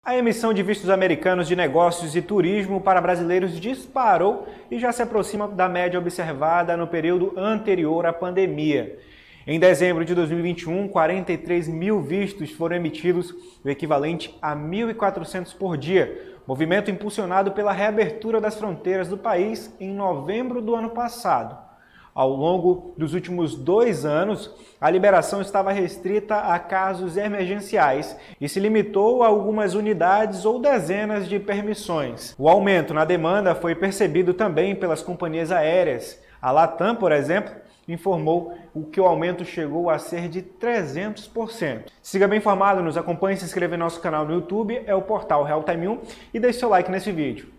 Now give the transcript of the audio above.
A emissão de vistos americanos de negócios e turismo para brasileiros disparou e já se aproxima da média observada no período anterior à pandemia. Em dezembro de 2021, 43 mil vistos foram emitidos, o equivalente a 1.400 por dia, movimento impulsionado pela reabertura das fronteiras do país em novembro do ano passado. Ao longo dos últimos 2 anos, a liberação estava restrita a casos emergenciais e se limitou a algumas unidades ou dezenas de permissões. O aumento na demanda foi percebido também pelas companhias aéreas. A Latam, por exemplo, informou que o aumento chegou a ser de 300%. Siga bem informado, nos acompanhe, se inscreva em nosso canal no YouTube, é o portal Real Time 1 e deixe seu like nesse vídeo.